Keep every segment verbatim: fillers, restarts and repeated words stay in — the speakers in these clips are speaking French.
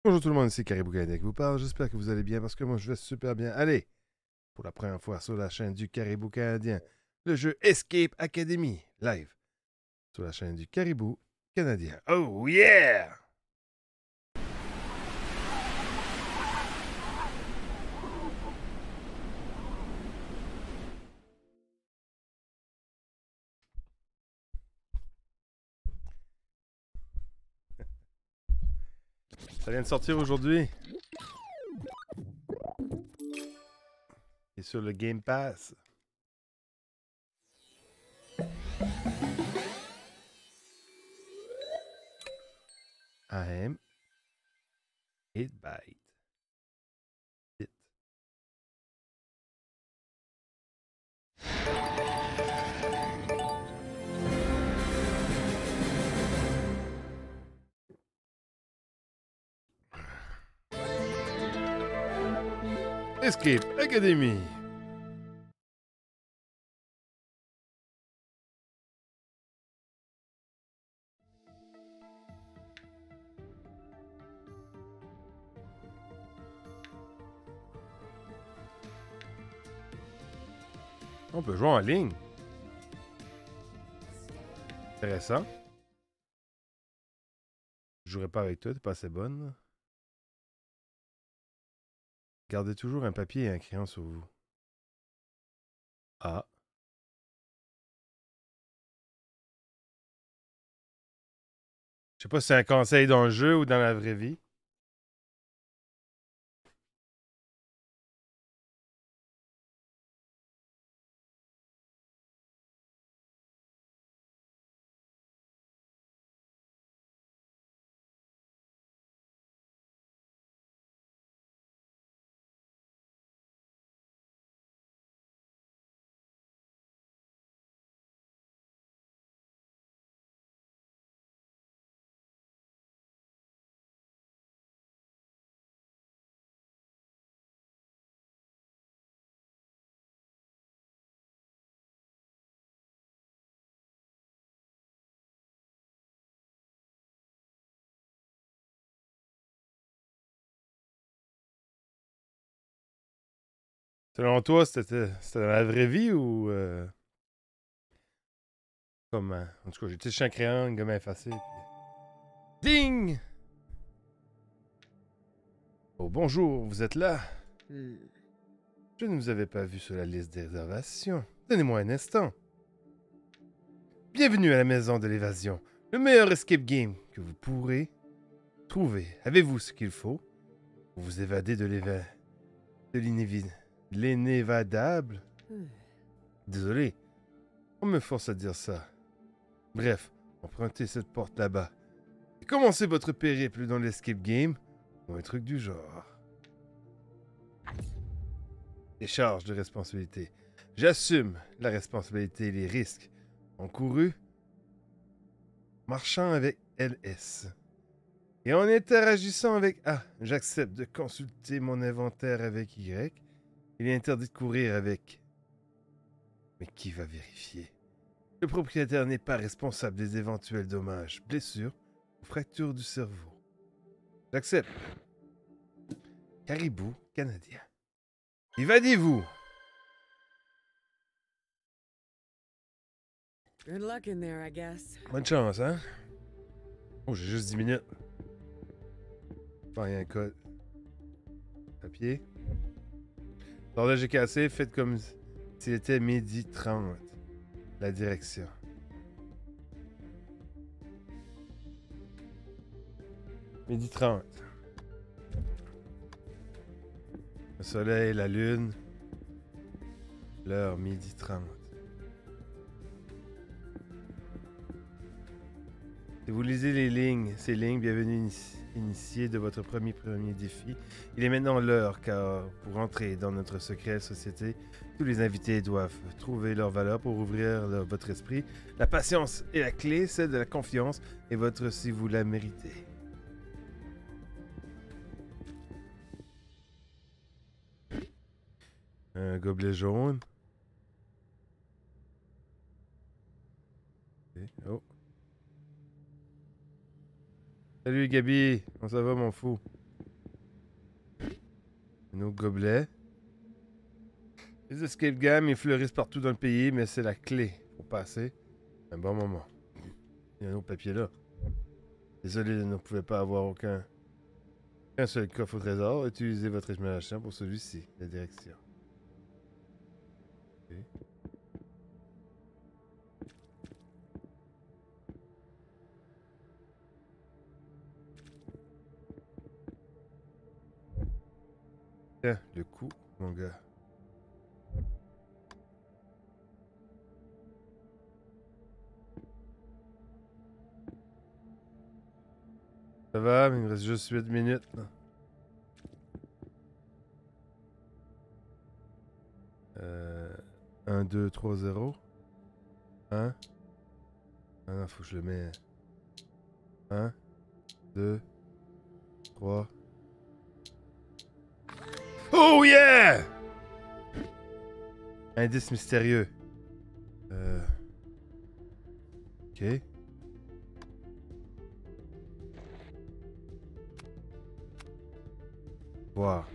Bonjour tout le monde, ici Caribou Canadien qui vous parle. J'espère que vous allez bien parce que moi je vais super bien. Allez, pour la première fois sur la chaîne du Caribou Canadien, le jeu Escape Academy live sur la chaîne du Caribou Canadien. Oh yeah! Ça vient de sortir aujourd'hui. Et sur le Game Pass. I am It Bite. It. Escape Academy. On peut jouer en ligne. Intéressant. Je jouerai pas avec toi, t'es pas assez bonne. Gardez toujours un papier et un crayon sur vous. Ah. Je sais pas si c'est un conseil dans le jeu ou dans la vraie vie. Selon toi, c'était c'était dans la vraie vie ou euh, comment? En tout cas, j'ai touché un crayon, une gomme effacée. Puis... Ding! Oh, bonjour, vous êtes là? Hmm. Je ne vous avais pas vu sur la liste des réservations. Donnez-moi un instant. Bienvenue à la maison de l'évasion, le meilleur escape game que vous pourrez trouver. Avez-vous ce qu'il faut pour vous évader de l'éva... de l'inévi- l'inévadable? Hmm. Désolé, on me force à dire ça. Bref, empruntez cette porte là-bas. Et commencez votre périple dans l'escape game ou un truc du genre. Décharge de responsabilité. J'assume la responsabilité et les risques encourus marchant avec L S. Et en interagissant avec A, j'accepte de consulter mon inventaire avec Y. Il est interdit de courir avec. Mais qui va vérifier? Le propriétaire n'est pas responsable des éventuels dommages, blessures ou fractures du cerveau. J'accepte. Caribou Canadien. Évadez-vous! Good luck in there, I guess. Bonne chance, hein? Oh, j'ai juste dix minutes. Pas un code. Papier. L'horloge est cassée, faites comme s'il était midi trente. La direction. Midi trente. Le soleil, la lune. L'heure, midi trente. Si vous lisez les lignes, ces lignes, bienvenue inici- initié de votre premier premier défi. Il est maintenant l'heure, car pour entrer dans notre secrète société, tous les invités doivent trouver leur valeur pour ouvrir leur- votre esprit. La patience est la clé, celle de la confiance, et votre si vous la méritez. Un gobelet jaune. Ok. Oh. Salut Gabi, comment ça va mon fou? Un autre gobelet. Les escape games, ils fleurissent partout dans le pays, mais c'est la clé pour passer un bon moment. Il y a un autre papier là. Désolé de ne pouvez pas avoir aucun... Un seul coffre au trésor. Utilisez votre imagination pour celui-ci. La direction. Okay. Tiens, le coup, mon gars. Ça va, mais il me reste juste huit minutes. Là. Euh, un, deux, trois, zéro. un. Ah non, faut que je le mets. un, deux, trois. Oh yeah! Indice mystérieux. Euh... Ok. Voir.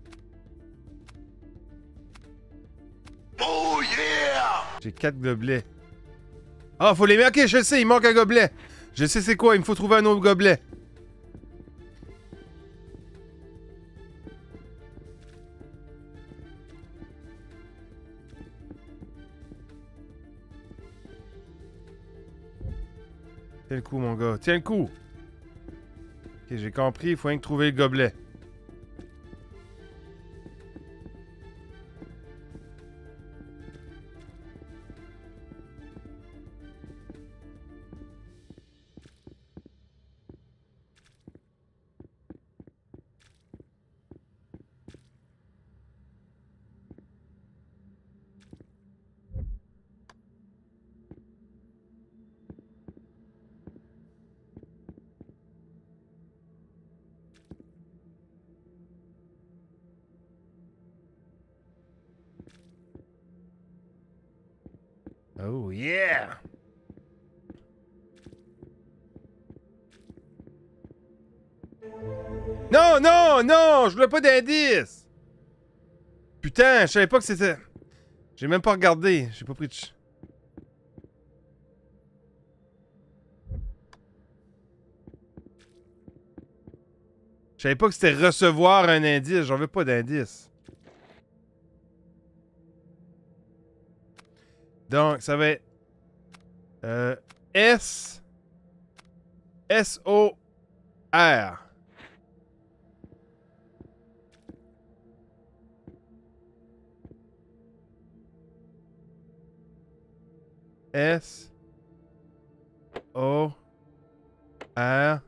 Oh yeah! J'ai quatre gobelets. Ah, faut les mettre. Ok, je le sais, il manque un gobelet. Je sais c'est quoi, il me faut trouver un autre gobelet. Tiens le coup, mon gars. Tiens le coup. Ok, j'ai compris, il faut rien que trouver le gobelet. Oh yeah! Non, non, non! Je voulais pas d'indice! Putain, je savais pas que c'était... J'ai même pas regardé. J'ai pas pris de... ch- Je savais pas que c'était recevoir un indice. J'en veux pas d'indice. Donc, ça va être... Euh, S... S O R. S O R.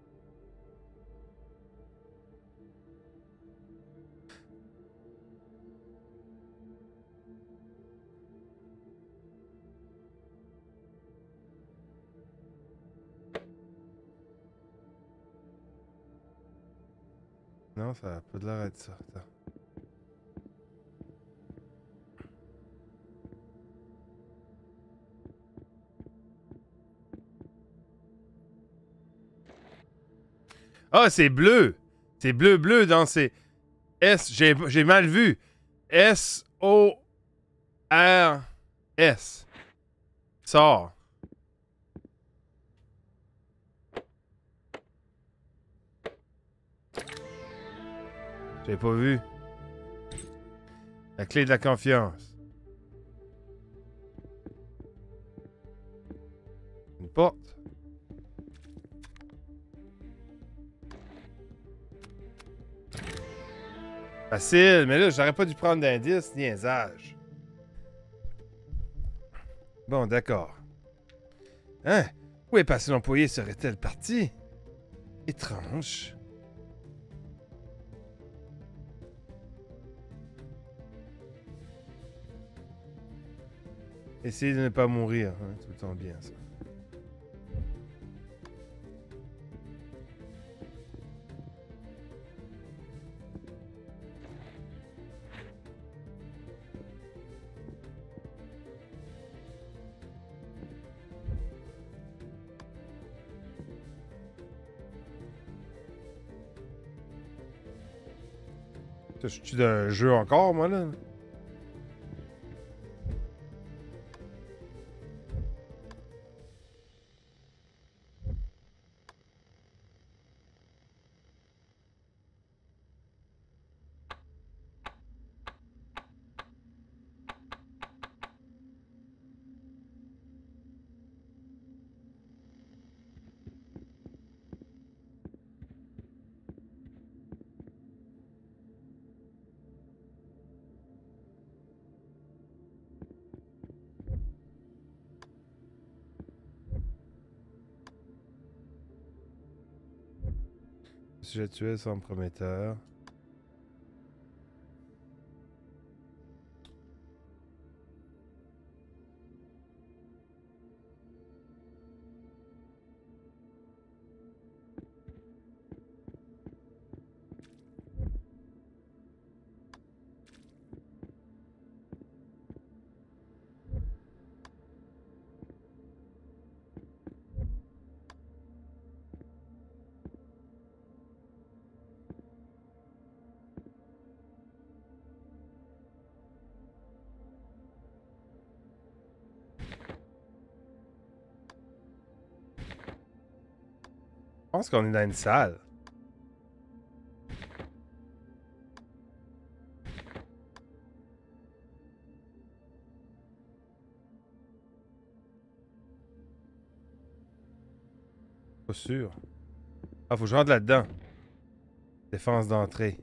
Non, ça a pas de l'air d'être ça. Attends. Ah, c'est bleu! C'est bleu-bleu dans ces... S... J'ai j'ai mal vu. S O R S. Sort. J'ai pas vu. La clé de la confiance. Une porte. Facile, mais là, j'aurais pas dû prendre d'indice, niaisage. Bon, d'accord. Hein? Où est passé l'employé? Serait-elle partie? Étrange. Essayez de ne pas mourir, hein, tout le temps bien, ça. Je suis d'un jeu encore, moi, là. Sujet tué semble prometteur. Je pense qu'on est dans une salle. Pas sûr. Ah, faut que je rentre là-dedans. Défense d'entrée.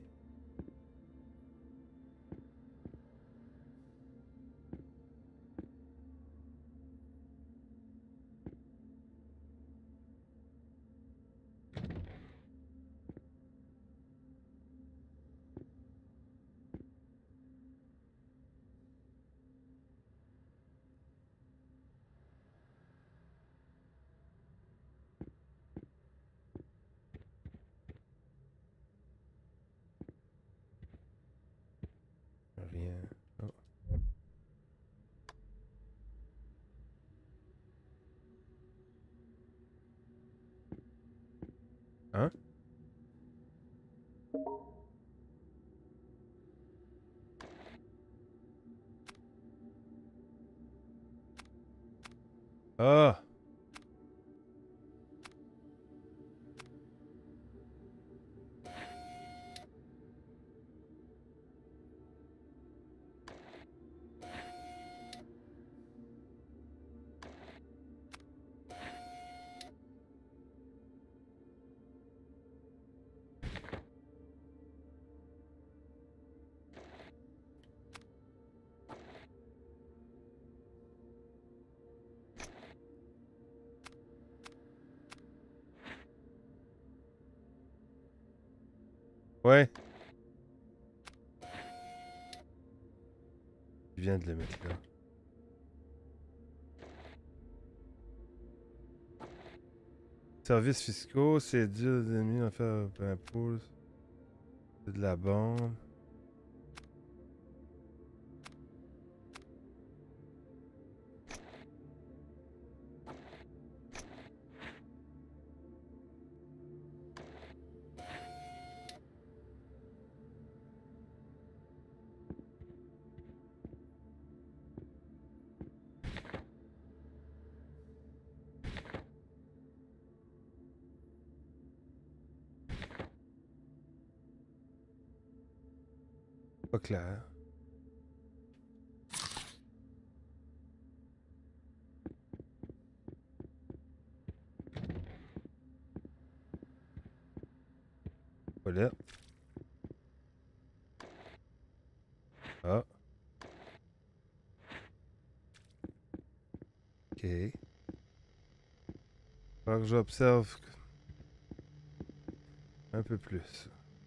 Rien. Oh. Hein? Ah! Ouais. Je viens de le mettre là. Services fiscaux, c'est dur des ennemis à faire un impôt. C'est de la bande. Pas clair. Voilà. Ah. Ok. Faut que j'observe un peu plus.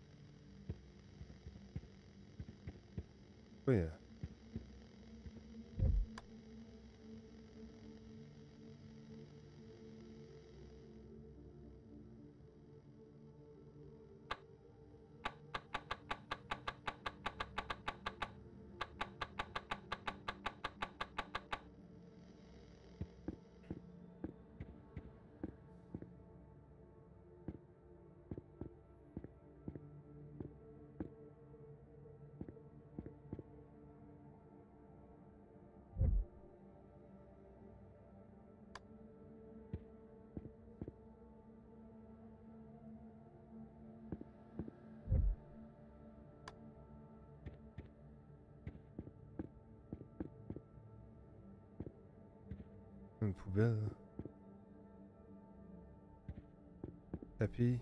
Oui. Hein. Une poubelle. Tapis.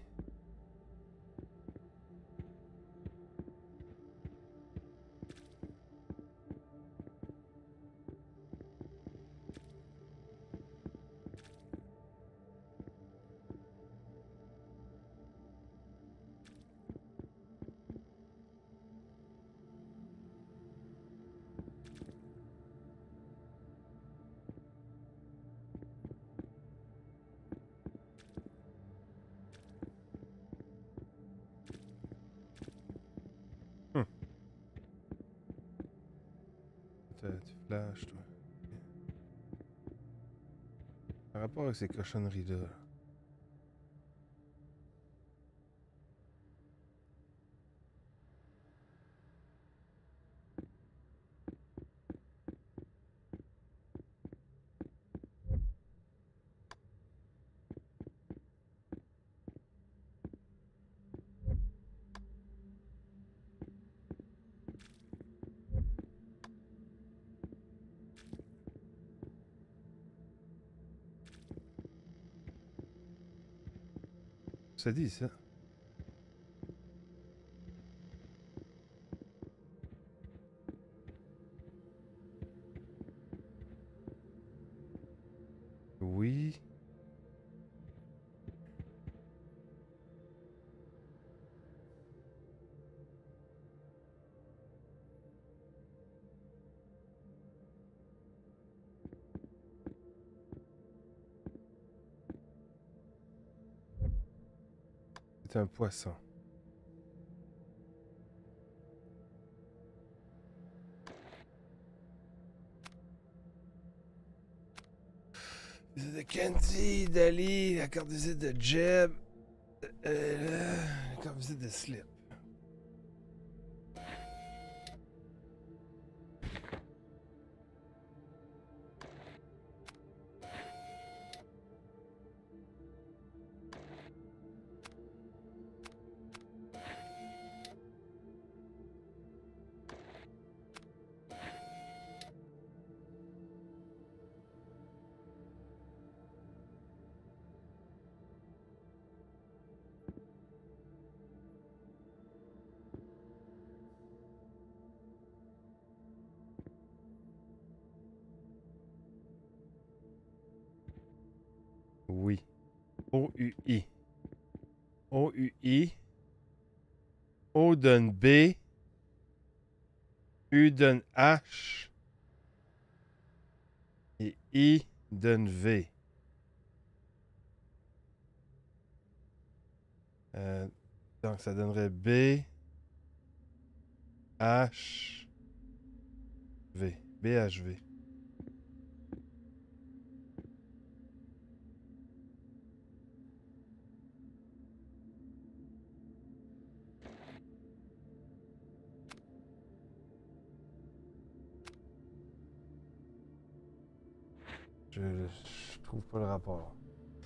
Tu flashes, toi. Par rapport avec ces cochonneries-là. Ça dit ça. Oui. C'est un poisson. Visite de Candy, Dali, la carte visite de Jeb, euh, la carte visite de Slip. Oui. O U I. O U I. O donne B. U donne H. Et I donne V. Euh, donc ça donnerait B. H. V. B H V. Je, je trouve pas le rapport.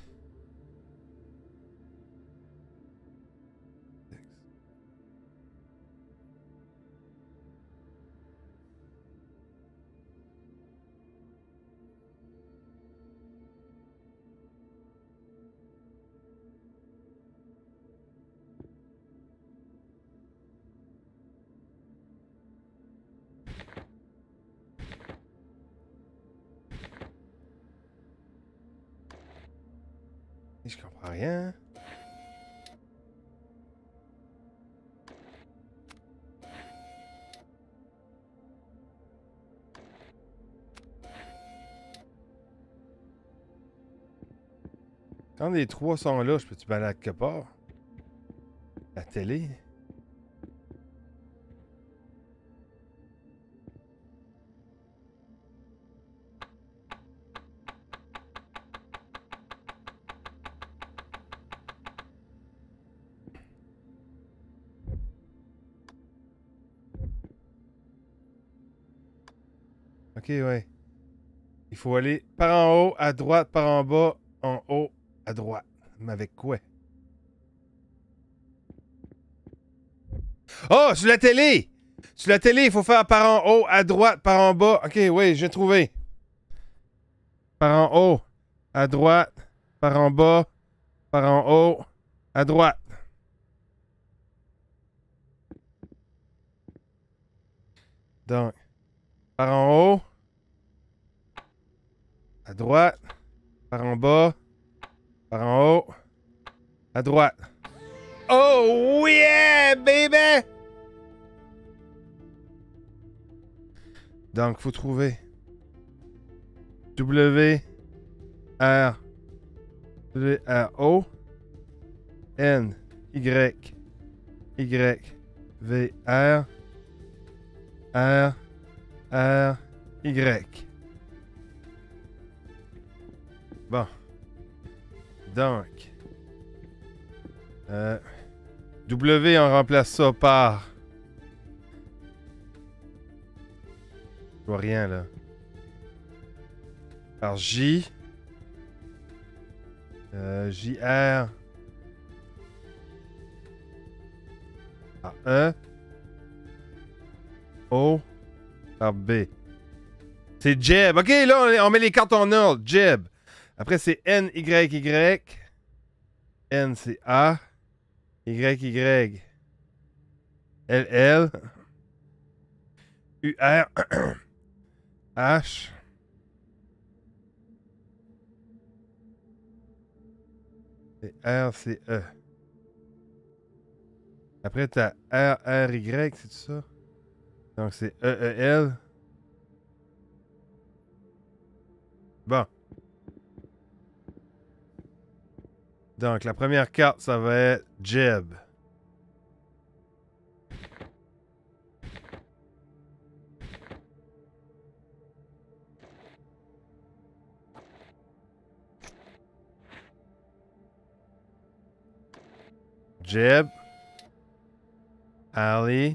Je comprends rien. Quand les trois sont là, je peux-tu balader quelque part? La télé? Ok, ouais. Il faut aller par en haut, à droite, par en bas, en haut, à droite. Mais avec quoi? Oh, sur la télé! Sur la télé, il faut faire par en haut, à droite, par en bas. Ok, oui, j'ai trouvé. par en haut, à droite, par en bas, par en haut, à droite. Donc, par en haut, à droite, par en bas, par en haut, à droite. Oh yeah, baby! Donc, faut trouver W, R, W, R, O, N, Y, Y, V, R, R, R, Y. Bon. Donc. Euh, W, on remplace ça par... Je vois rien, là. Par J. Euh, J R. Par E. O. Par B. C'est Jeb. OK, là, on, on met les cartes en ordre. Jeb. Après, c'est N, Y, Y. N, c'est A. Y, Y. L, L. U, R. H. Et R, c'est E. Après, t'as R, R, Y, c'est ça? Donc, c'est E, E, L. Bon. Donc, la première carte, ça va être Jeb. Jeb. Ali.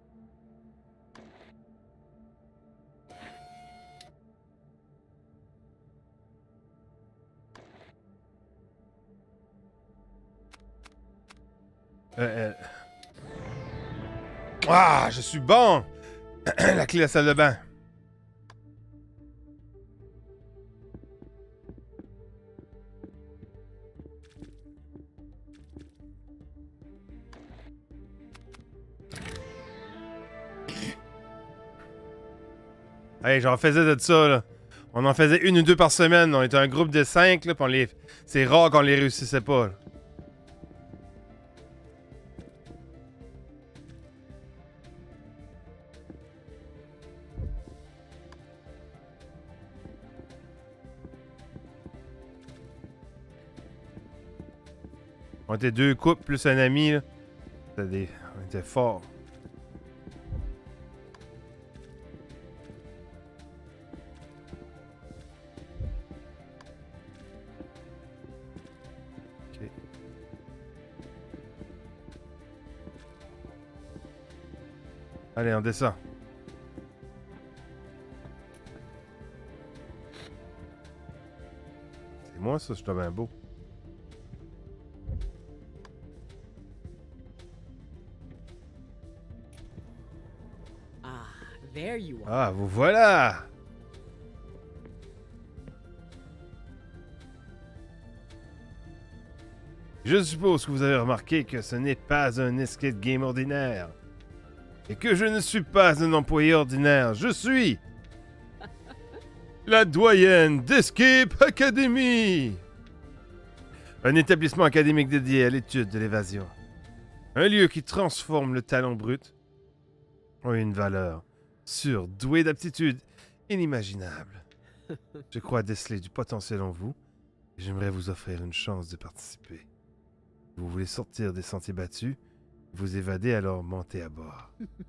Euh, euh. Ah, je suis bon! La clé de la salle de bain. Hey, j'en faisais de ça, là. On en faisait une ou deux par semaine. On était un groupe de cinq, là, pis on les... C'est rare qu'on les réussissait pas, là. On était deux couples plus un ami, là. C'était des... On était forts. Ok. Allez, on descend. C'est moi, ça, je suis bien beau. There you are. Ah, vous voilà! Je suppose que vous avez remarqué que ce n'est pas un escape game ordinaire. Et que je ne suis pas un employé ordinaire. Je suis... la doyenne d'Escape Academy! Un établissement académique dédié à l'étude de l'évasion. Un lieu qui transforme le talent brut en une valeur surdouée d'aptitudes inimaginables. Je crois déceler du potentiel en vous et j'aimerais vous offrir une chance de participer. Vous voulez sortir des sentiers battus, vous évader, alors montez à bord.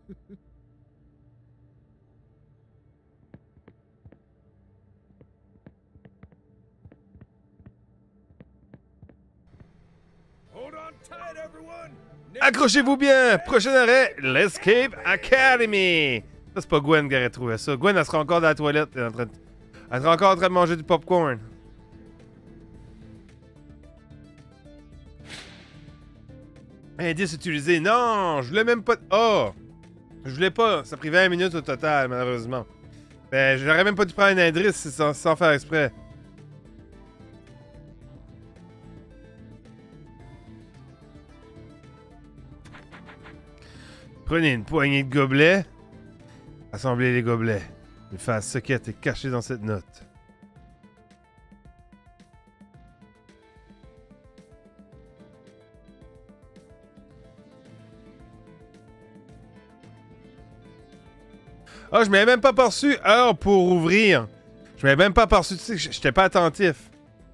Accrochez-vous bien! Prochain arrêt, l'Escape Academy! Ça, c'est pas Gwen qui aurait trouvé ça. Gwen, elle sera encore dans la toilette. Elle, est en train de... elle sera encore en train de manger du popcorn. Indice utilisé. Non! Je voulais même pas... Oh! Je voulais pas. Ça a pris vingt minutes au total, malheureusement. Ben, j'aurais même pas dû prendre un indice sans, sans faire exprès. Prenez une poignée de gobelets. Assemblez les gobelets. Une phase secrète est cachée dans cette note. Ah, oh, je m'avais même pas perçu heure pour ouvrir. Je m'avais même pas perçu, tu sais, j'étais pas attentif.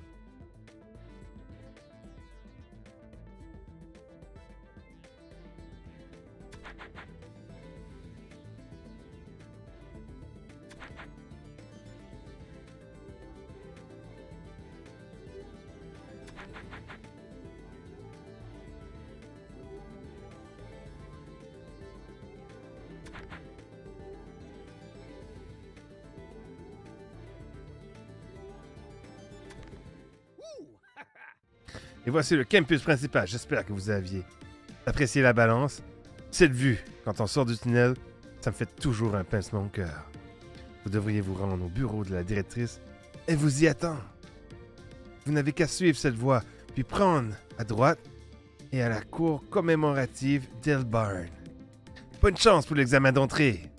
Et voici le campus principal. J'espère que vous aviez apprécié la balance. Cette vue, quand on sort du tunnel, ça me fait toujours un pincement au cœur. Vous devriez vous rendre au bureau de la directrice. Elle vous y attend. Vous n'avez qu'à suivre cette voie, puis prendre à droite et à la cour commémorative d'Elbarn. Bonne chance pour l'examen d'entrée.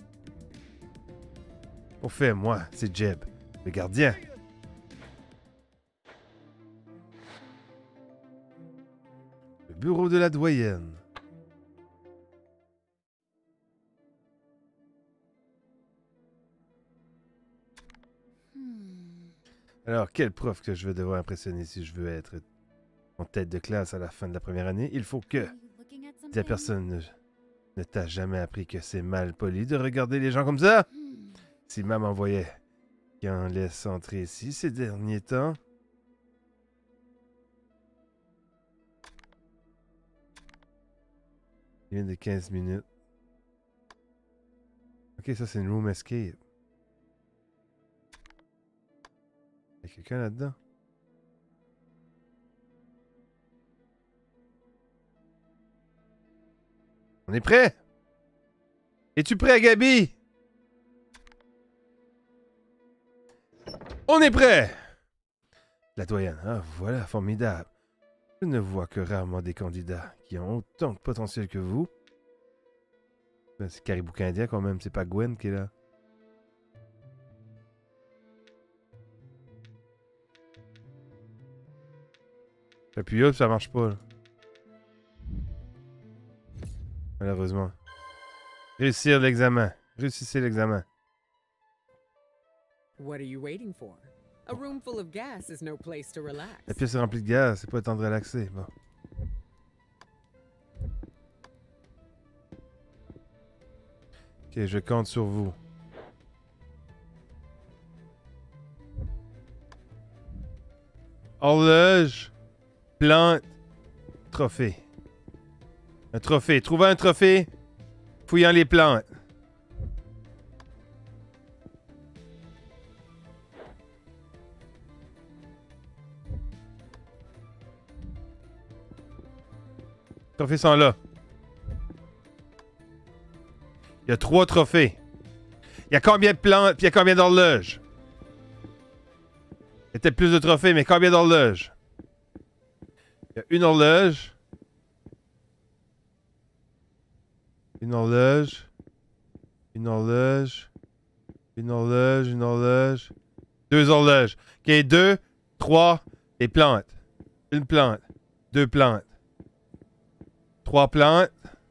Au fait, moi, c'est Jeb, le gardien. Le bureau de la doyenne. Alors, quel prof que je vais devoir impressionner si je veux être en tête de classe à la fin de la première année? Il faut que... Si la personne ne, ne t'a jamais appris que c'est mal poli de regarder les gens comme ça. Si maman voyait qu'il en laisse entrer ici ces derniers temps... Il vient de quinze minutes. Ok, ça c'est une room escape. Il y a quelqu'un là-dedans? On est prêt? Es-tu prêt, Gabi? On est prêt! La doyenne. Ah, voilà, formidable. Je ne vois que rarement des candidats qui ont autant de potentiel que vous. Ben, c'est Caribou Indien quand même, c'est pas Gwen qui est là. Et puis hop, ça marche pas là. Malheureusement. Réussir l'examen. Réussissez l'examen. What are you waiting for? A room full of gas is no place to relax. La pièce est remplie de gaz, c'est pas le temps de relaxer. Bon. Ok, je compte sur vous. Horloge, plante, trophée. Un trophée. Trouvez un trophée, fouillant les plantes. Les trophées sont là. Il y a trois trophées. Il y a combien de plantes, puis il y a combien d'horloges? Il y a peut-être plus de trophées, mais combien d'horloges? Il y a une horloge. Une horloge. Une horloge. Une horloge, une horloge. Deux horloges. Ok, deux, trois, des plantes. Une plante. Deux plantes. Trois plantes.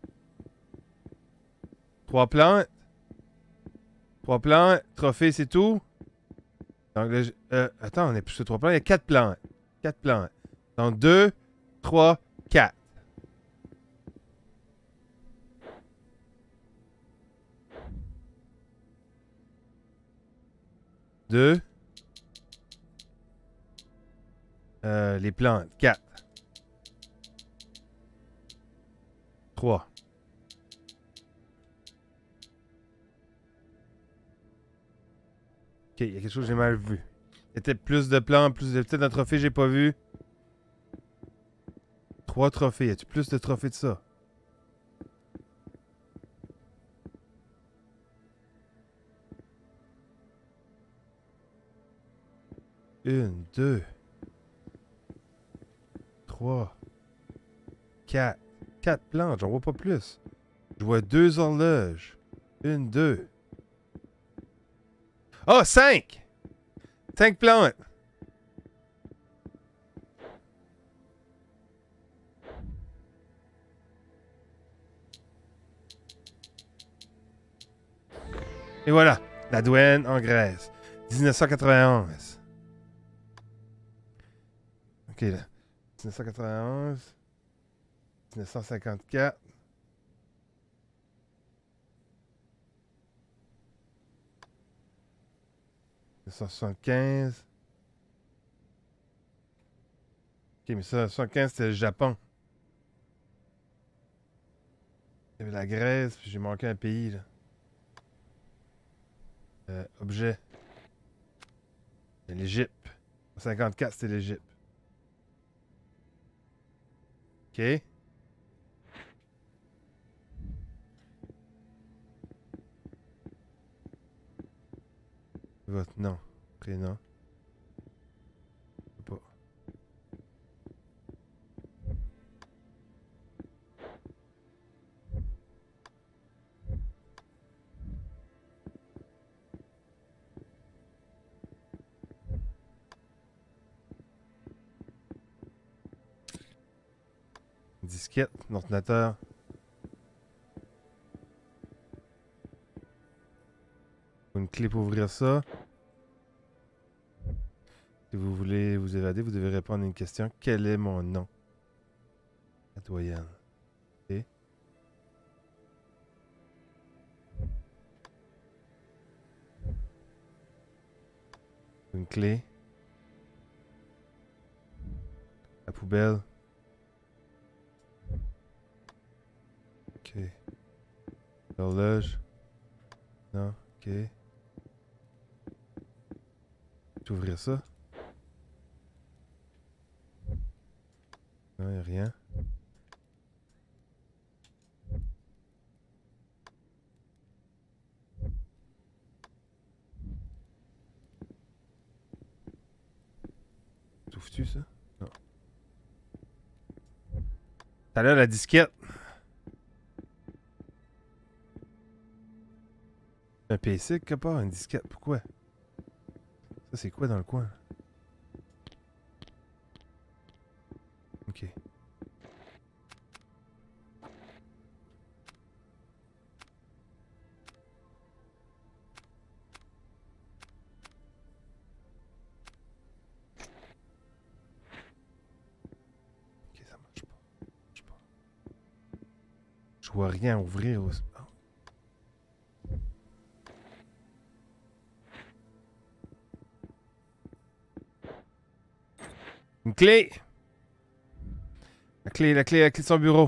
Trois plantes. Trois plantes. Trophée, c'est tout. Donc, là, je- euh, attends, on est plus sur trois plantes. Il y a quatre plantes. Quatre plantes. Donc, deux, trois, quatre. Deux. Euh, les plantes. Quatre. Trois. Ok, il y a quelque chose que j'ai mal vu. Il y a peut-être plus de plantes, plus de... Peut-être un trophée que j'ai pas vu. Trois trophées. Y a-tu plus de trophées de ça? Une, deux. Trois. Quatre. Quatre plantes, j'en vois pas plus. Je vois deux horloges. Une, deux. Oh, cinq! Cinq plantes! Et voilà, la douane en Grèce. dix-neuf cent quatre-vingt-onze. Ok, là. dix-neuf cent quatre-vingt-onze. dix-neuf cent cinquante-quatre. dix-neuf cent soixante-quinze. Ok, mais ça, soixante-quinze, c'était le Japon. Il y avait la Grèce, puis j'ai manqué un pays, là. Euh, objet. L'Égypte. cinquante-quatre, c'était l'Égypte. OK. Votre nom. Prénom. Pas. Disquette, l'ordinateur. Une clé pour ouvrir ça. Si vous voulez vous évader, vous devez répondre à une question. Quel est mon nom? La doyenne. OK. Une clé. La poubelle. OK. L'horloge. Non. OK. Tu ouvrir ça? Non, il n'y a rien. T'ouvres-tu ça? Non. T'as là la disquette. Un P C quelque part, une disquette. Pourquoi? Ça, c'est quoi dans le coin? Ok. Ok, ça marche pas. Ça marche pas. Je vois rien ouvrir. Au... Oh. Une clé! La clé, la clé, la clé de son bureau.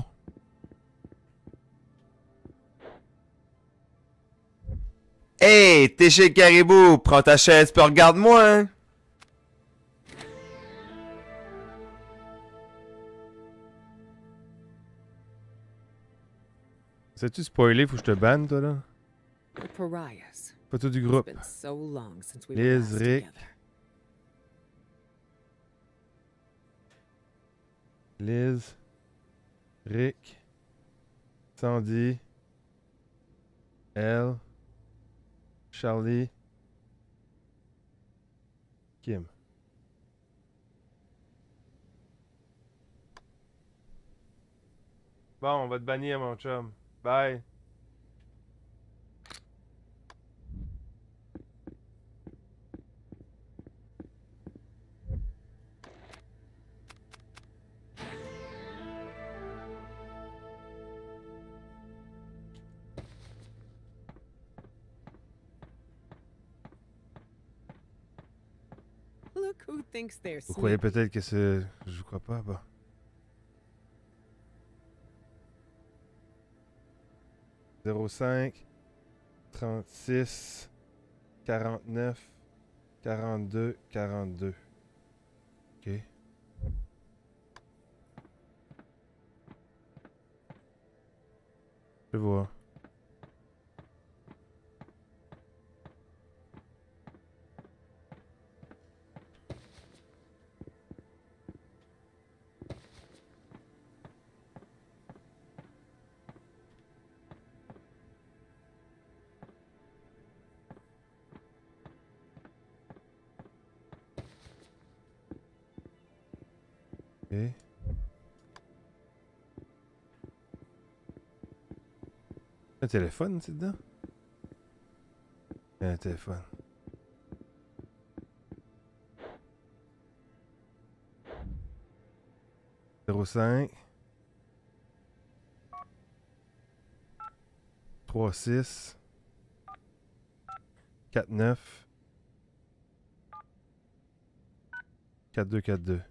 Hey, t'es chez Caribou, prends ta chaise puis regarde-moi, hein. Sais-tu spoiler? Faut que je te banne, toi, là? The pariahs. Photo du It's groupe. been so long since we were Liz, last Rick. together. Liz. Rick. Sandy. Elle. Charlie. Kim. Bon, on va te bannir, mon chum. Bye. Look who thinks they're Vous croyez sneaky. peut-être que c'est... Je crois pas, bah. zéro cinq, trente-six, quarante-neuf, quarante-deux, quarante-deux. Ok. Je vois. Ok. Un téléphone, c'est dedans? Il y a un téléphone. zéro cinq. trois six. quatre neuf. quatre deux quatre deux.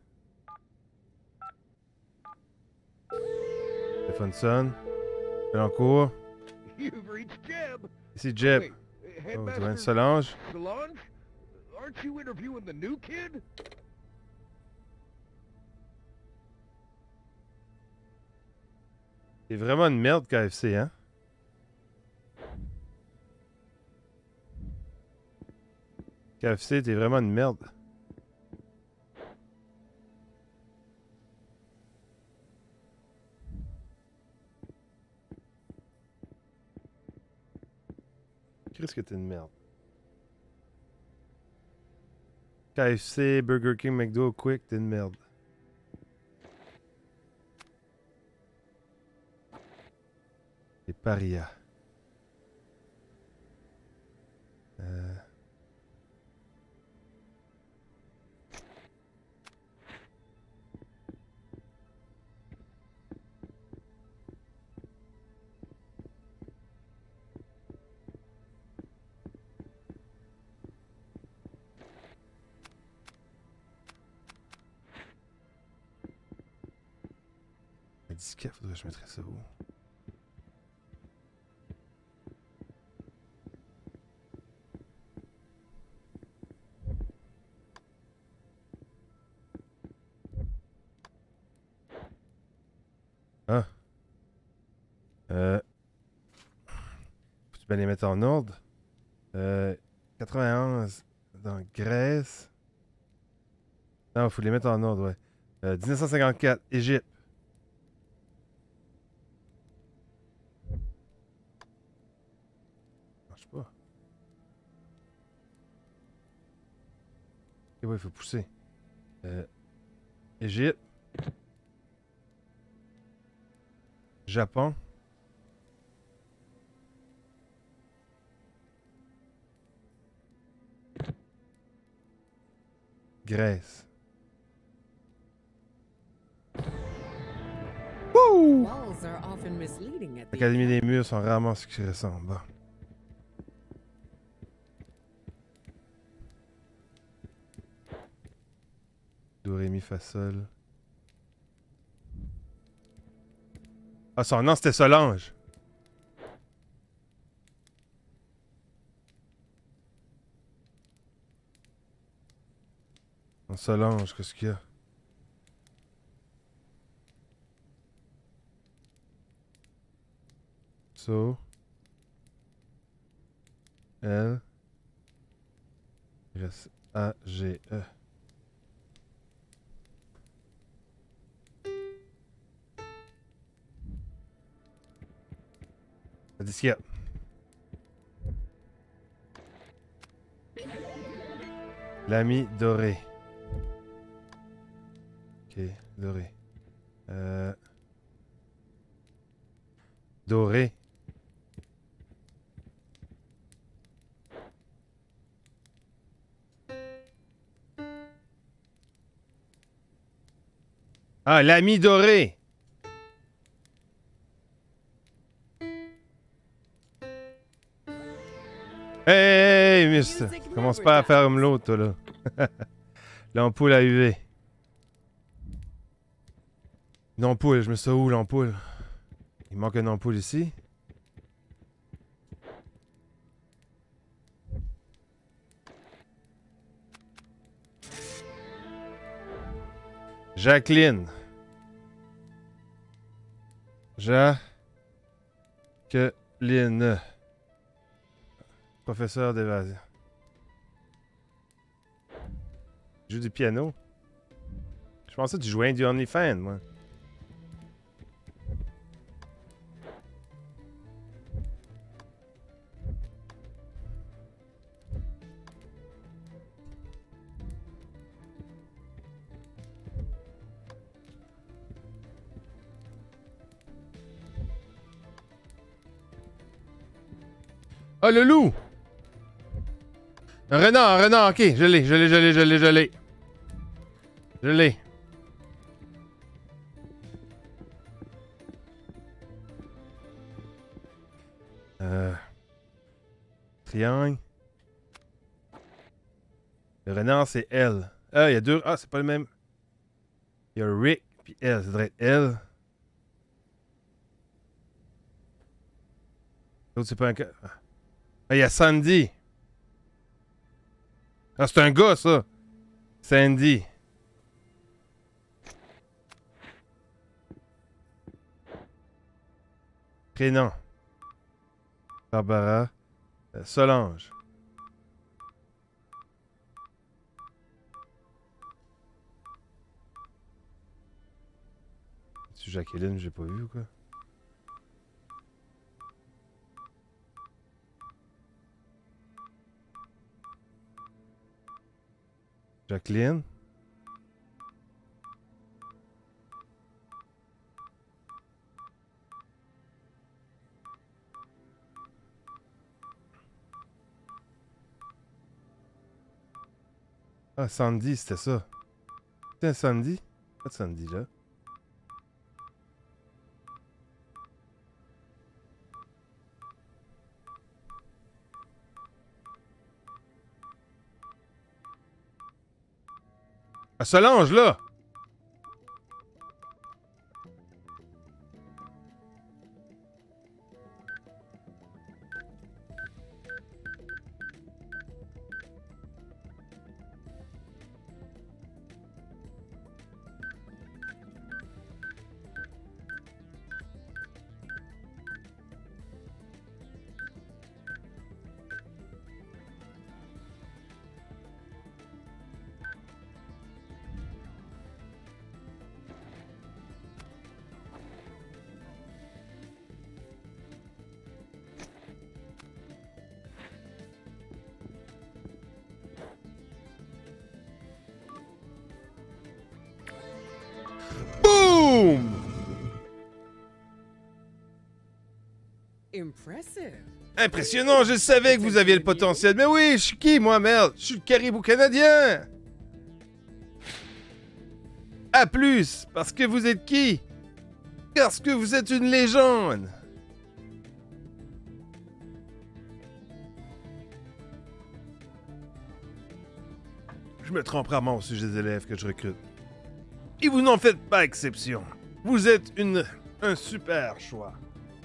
Téléphone sonne. Elle en cours. You've reached Jeb. Ici Jeb. Wait, Oh, tu vois Headmaster une Solange. Solange? Aren't you interviewing the new kid? C'est vraiment une merde K F C, hein? K F C, t'es vraiment une merde. Qu'est-ce que t'es une merde? K F C, Burger King, McDo, Quick, t'es une merde. T'es paria. Euh... Un disquette, faudrait que je mettrais ça où? Ah. Euh. Faut-tu bien les mettre en ordre? Euh. quatre-vingt-onze dans Grèce. Non, faut les mettre en ordre, ouais. Euh, mille neuf cent cinquante-quatre, Égypte. Marche pas. Et ouais, il faut pousser. Euh. Égypte. Japon. Grèce. Wouh! Walls are often misleading at the L'Académie des murs sont rarement ce qu'ils ressemblent. Bon. Do, ré, mi, fa, sol. Ah, son nom, c'était Solange. Non, Solange, qu'est-ce qu'il y a? So. L. Il reste A, G, E. La disquette. L'ami doré. Ok, doré. Euh... Doré. Ah, l'ami doré. Hey, mister. Commence pas à faire comme l'autre, toi, là. L'ampoule à U V. Une ampoule, je me suis où, l'ampoule? Il manque une ampoule ici. Jacqueline. Jacqueline. Professeur d'évasion. Je joue du piano. Je pensais que tu jouais du OnlyFans, moi. Ah, le loup! Un renard, un renard, ok, je l'ai, je l'ai, je l'ai, je l'ai, je l'ai. Je l'ai. Euh... Triangle. Le renard, c'est L. Ah, il y a deux... Ah, c'est pas le même. Il y a Rick, puis L. Ça devrait être L. L'autre, c'est pas un... Ah, il y a Sandy. Ah, c'est un gars, ça. Sandy. Prénom. Barbara. Euh, Solange. C'est Jacqueline, j'ai pas vu ou quoi? Jacqueline. Ah, Sandy, c'était ça. C'était un Sandy? Pas de Sandy, là. Ah, Solange, là! Boom! Impressive. Impressionnant, je savais que vous aviez le potentiel. Mais oui, je suis qui, moi, merde? Je suis le caribou canadien! À plus, parce que vous êtes qui? Parce que vous êtes une légende! Je me trompe rarement au sujet des élèves que je recrute. Et vous n'en faites pas exception. Vous êtes une... un super choix.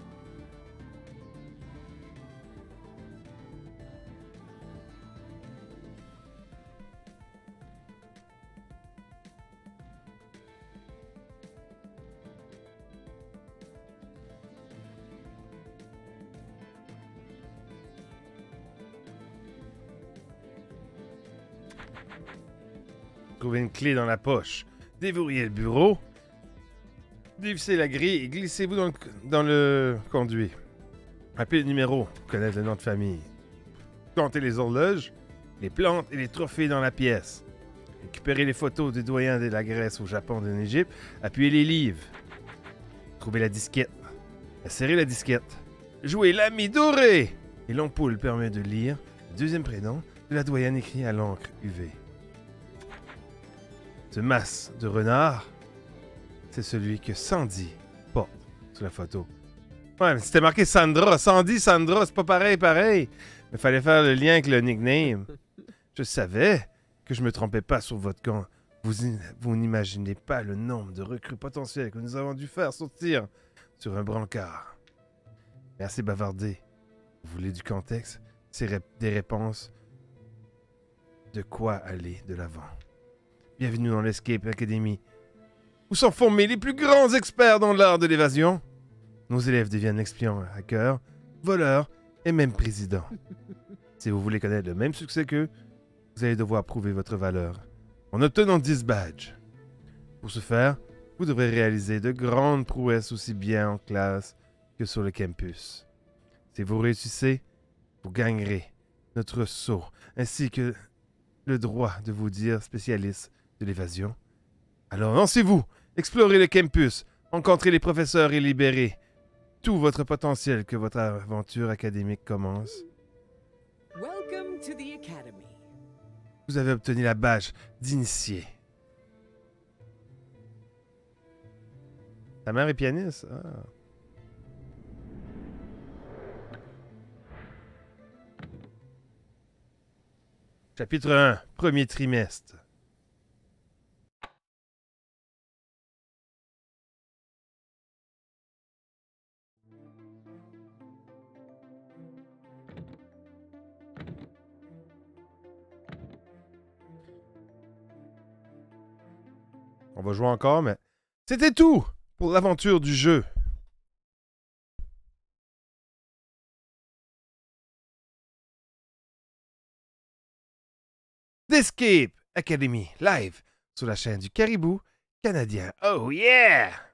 Trouvez une clé dans la poche. Déverrouillez le bureau. Dévissez la grille et glissez-vous dans le, dans le conduit. Appelez le numéro, connaître le nom de famille. Comptez les horloges, les plantes et les trophées dans la pièce. Récupérez les photos des doyens de la Grèce au Japon et en Égypte. Appuyez les livres. Trouvez la disquette. Insérez la disquette. Jouez l'ami doré. Et l'ampoule permet de lire le deuxième prénom de la doyenne écrit à l'encre U V. Ce masque de renard, c'est celui que Sandy porte sur la photo. Ouais, mais c'était marqué Sandra. Sandy, Sandra, c'est pas pareil, pareil. Il fallait faire le lien avec le nickname. Je savais que je me trompais pas sur votre camp. Vous, vous n'imaginez pas le nombre de recrues potentielles que nous avons dû faire sortir sur un brancard. Mais assez bavardé. Vous voulez du contexte? C'est ré des réponses de quoi aller de l'avant. Bienvenue dans l'Escape Academy, où sont formés les plus grands experts dans l'art de l'évasion. Nos élèves deviennent espions, hackers, voleurs et même présidents. Si vous voulez connaître le même succès qu'eux, vous allez devoir prouver votre valeur en obtenant dix badges. Pour ce faire, vous devrez réaliser de grandes prouesses aussi bien en classe que sur le campus. Si vous réussissez, vous gagnerez notre sceau, ainsi que le droit de vous dire spécialiste de l'évasion. Alors lancez-vous, explorez le campus, rencontrez les professeurs et libérez tout votre potentiel que votre aventure académique commence. Welcome to the Academy. Vous avez obtenu la badge d'initié. Ta mère est pianiste? Ah. Chapitre un, premier trimestre. On va jouer encore, mais c'était tout pour l'aventure du jeu. D'Escape Academy live sur la chaîne du Caribou canadien. Oh yeah!